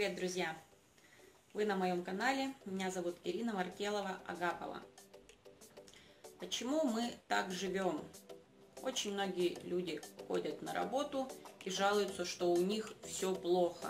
Привет, друзья! Вы на моем канале. Меня зовут Ирина Маркелова-Агапова. Почему мы так живем? Очень многие люди ходят на работу и жалуются, что у них все плохо.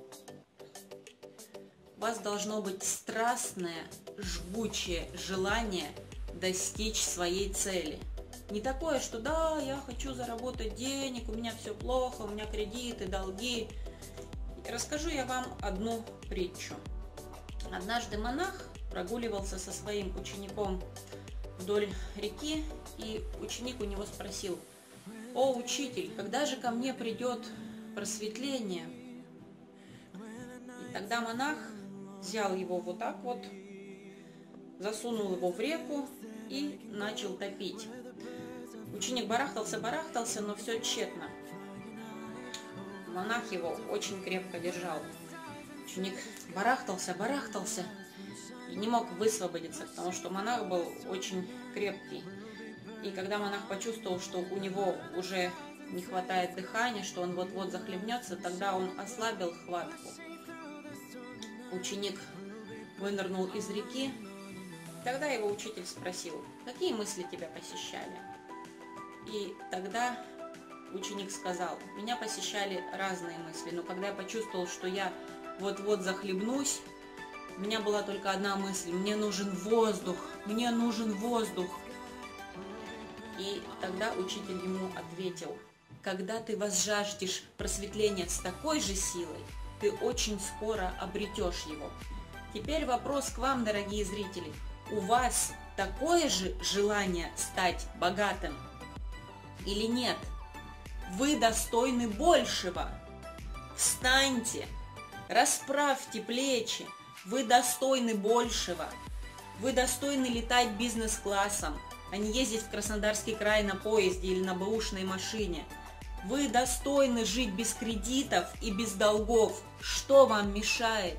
У вас должно быть страстное, жгучее желание достичь своей цели. Не такое, что да, я хочу заработать денег, у меня все плохо, у меня кредиты, долги. Расскажу я вам одну притчу. Однажды монах прогуливался со своим учеником вдоль реки, и ученик у него спросил: «О, учитель, когда же ко мне придет просветление?» И тогда монах взял его вот так вот, засунул его в реку и начал топить. Ученик барахтался, но все тщетно. Монах его очень крепко держал. Ученик барахтался и не мог высвободиться, потому что монах был очень крепкий. И когда монах почувствовал, что у него уже не хватает дыхания, что он вот-вот захлебнется, тогда он ослабил хватку. Ученик вынырнул из реки. Тогда его учитель спросил: «Какие мысли тебя посещали?» И тогда ученик сказал: «Меня посещали разные мысли, но когда я почувствовал, что я вот-вот захлебнусь, у меня была только одна мысль: мне нужен воздух, мне нужен воздух». И тогда учитель ему ответил: «Когда ты возжаждешь просветления с такой же силой, ты очень скоро обретешь его». Теперь вопрос к вам, дорогие зрители: у вас такое же желание стать богатым или нет? Вы достойны большего. Встаньте, расправьте плечи. Вы достойны большего. Вы достойны летать бизнес-классом, а не ездить в Краснодарский край на поезде или на бэушной машине. Вы достойны жить без кредитов и без долгов. Что вам мешает?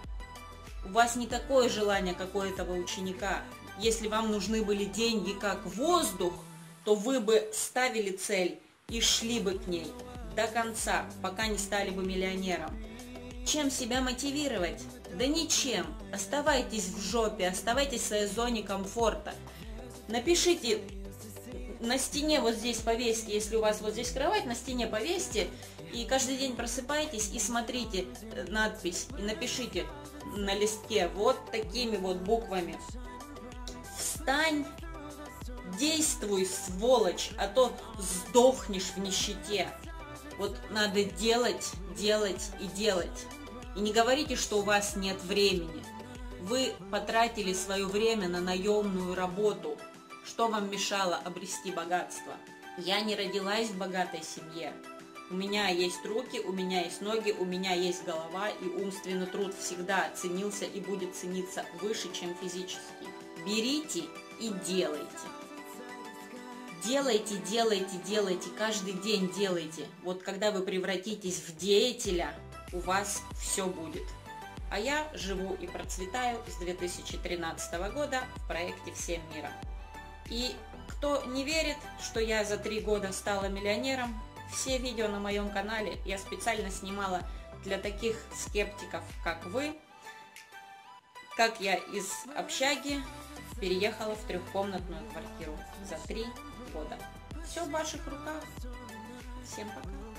У вас не такое желание, как у этого ученика. Если вам нужны были деньги как воздух, то вы бы ставили цель и шли бы к ней до конца, пока не стали бы миллионером. Чем себя мотивировать? Да ничем. Оставайтесь в жопе, оставайтесь в своей зоне комфорта. Напишите на стене, вот здесь повесьте, если у вас вот здесь кровать, на стене повесьте, и каждый день просыпайтесь и смотрите надпись, и напишите на листке вот такими вот буквами: «Встань, действуй, сволочь, а то сдохнешь в нищете». Вот надо делать, делать и делать. И не говорите, что у вас нет времени. Вы потратили свое время на наемную работу. Что вам мешало обрести богатство? Я не родилась в богатой семье. У меня есть руки, у меня есть ноги, у меня есть голова, и умственный труд всегда ценился и будет цениться выше, чем физический. Берите и делайте. Делайте, делайте, делайте, каждый день делайте. Вот когда вы превратитесь в деятеля, у вас все будет. А я живу и процветаю с 2013 года в проекте «Всем миром». И кто не верит, что я за 3 года стала миллионером, все видео на моем канале я специально снимала для таких скептиков, как вы, как я из общаги переехала в 3-комнатную квартиру за 3 года. Все в ваших руках. Всем пока.